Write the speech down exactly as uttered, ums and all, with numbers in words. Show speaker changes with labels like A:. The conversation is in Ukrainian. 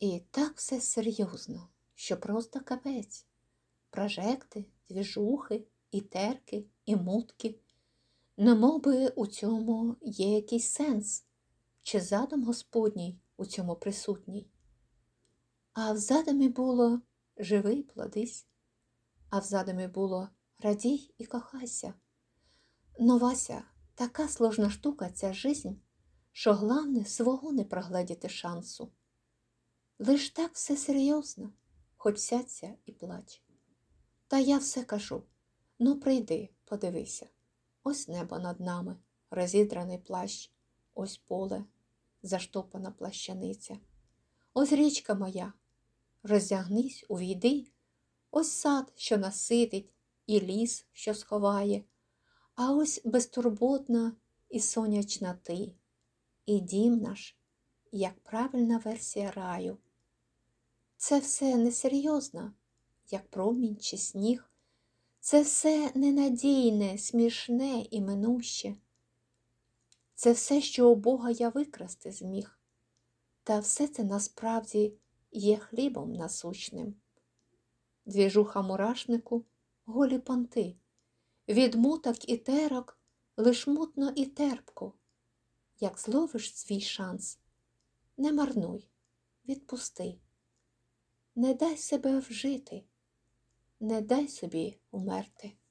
A: І так все серйозно, що просто капець. Прожекти, двіжухи, і терки, і мутки. Немов би у цьому є якийсь сенс, чи задум Господній у цьому присутній. А в задумі було «живи і плодись», а в задумі було «радій і кохайся». Но, Вася, така сложна штука ця жизнь, що главне свого не прогледіти шансу. Лиш так все серйозно, хоч сядься і плач. Та я все кажу, ну прийди, подивися. Ось небо над нами, розідраний плащ, ось поле, заштопана плащаниця. Ось річка моя, роздягнись, увійди, ось сад, що наситить, і ліс, що сховає, а ось безтурботна і сонячна ти, і дім наш, як правильна версія раю. Це все несерйозно, як промінь чи сніг. Це все ненадійне, смішне і минуще. Це все, що у Бога я викрасти зміг. Та все це насправді є хлібом насущним. Двіжуха мурашнику – голі понти. Від муток і терок лиш мутно і терпко. Як зловиш свій шанс, не марнуй, відпусти. Не дай себе вжити, не дай собі умерти.